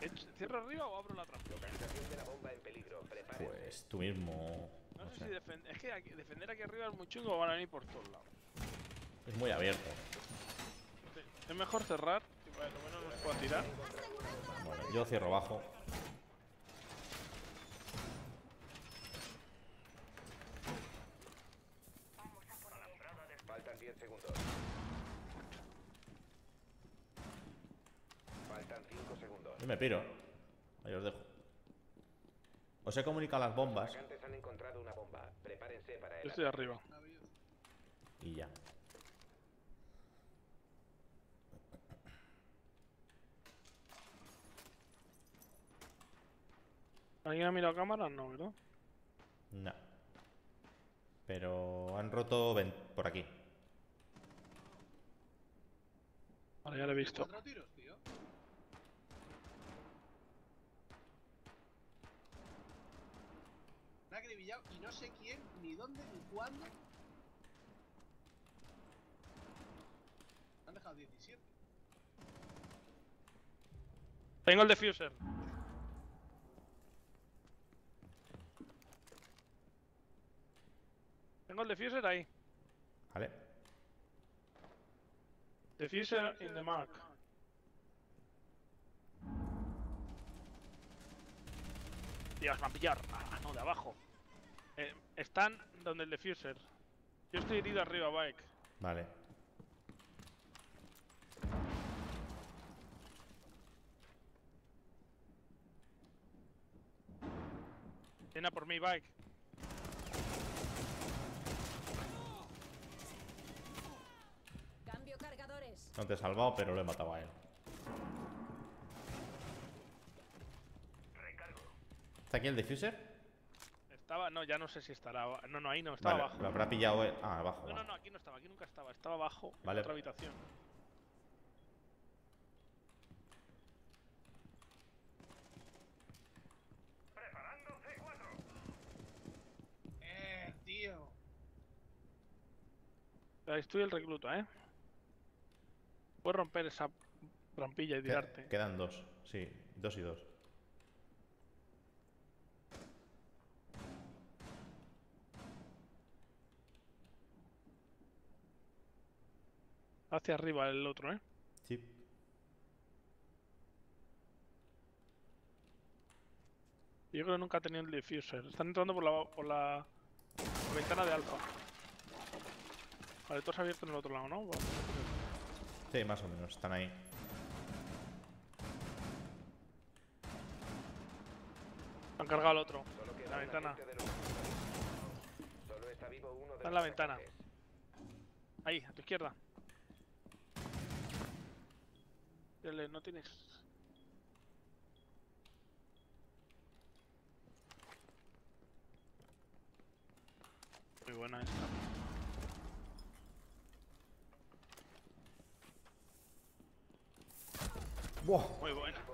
¿Cierro arriba o abro la trampa? Localización de la bomba en peligro. Prepárese. Pues tú mismo. No sé si defender. Es que defender aquí arriba es muy chungo, van a venir por todos lados. Es muy abierto. Sí, es mejor cerrar, que por lo menos nos puedan tirar. Bueno, yo cierro abajo. Faltan 10 segundos. Faltan 5 segundos. Yo me piro. Ahí os dejo. Os he comunicado las bombas. Los atacantes han encontrado una bomba. Prepárense para Yo el estoy arriba. Y ya. ¿Alguien ha mirado cámaras? No, ¿verdad? No. Pero han roto por aquí. Vale, ya lo he visto. 4 tiros, tío. Me ha acribillado y no sé quién, ni dónde, ni cuándo. Me han dejado 17. Tengo el diffuser. Tengo el diffuser ahí. Vale. Diffuser in the mark. Dios, van a pillar. Ah, no, de abajo. Están donde el diffuser. Yo estoy herido arriba, Bike. Vale. Viene a por mí, Bike. Cambio cargadores. No te he salvado, pero lo he matado a él. ¿Está aquí el diffuser? Estaba, no, ya no sé si estará. No, ahí no, estaba Vale, abajo. lo habrá pillado él. Ah, abajo. No, aquí no estaba, aquí nunca estaba. Estaba abajo, Vale. en otra habitación. Tío. Ahí estoy el recluta, ¿eh? Puedes romper esa trampilla y tirarte. Quedan dos. Sí, 2 y 2. Hacia arriba el otro, ¿eh? Sí. Yo creo que nunca ha tenido el diffuser. Están entrando por la ventana de alfa. Vale, tú has abierto en el otro lado, ¿no? Vale. Sí, más o menos. Están ahí. Han cargado el otro. Solo queda La un ventana. agente de los... Solo está vivo uno de Está en los la ventana. atacantes. Ahí, a tu izquierda. Dile, no tienes. Muy buena esta. ¡Buah! Muy buena.